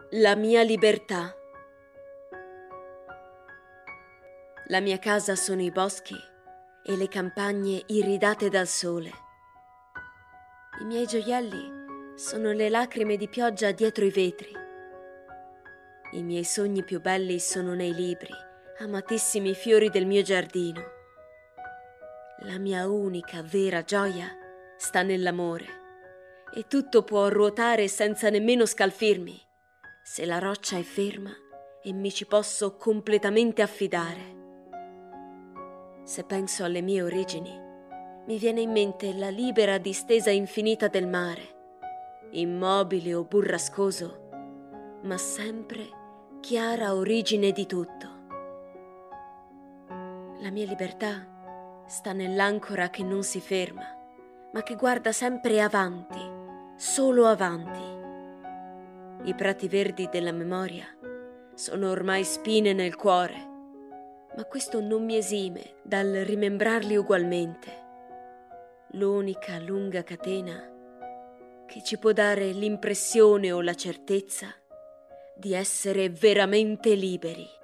La mia libertà. La mia casa sono i boschi e le campagne iridate dal sole. I miei gioielli sono le lacrime di pioggia dietro i vetri. I miei sogni più belli sono nei libri, amatissimi fiori del mio giardino. La mia unica vera gioia sta nell'amore e tutto può ruotare senza nemmeno scalfirmi, se la roccia è ferma e mi ci posso completamente affidare. Se penso alle mie origini, mi viene in mente la libera distesa infinita del mare, immobile o burrascoso, ma sempre chiara origine di tutto. La mia libertà sta nell'ancora che non si ferma, ma che guarda sempre avanti, solo avanti. I prati verdi della memoria sono ormai spine nel cuore, ma questo non mi esime dal rimembrarli ugualmente. L'unica lunga catena che ci può dare l'impressione o la certezza di essere veramente liberi.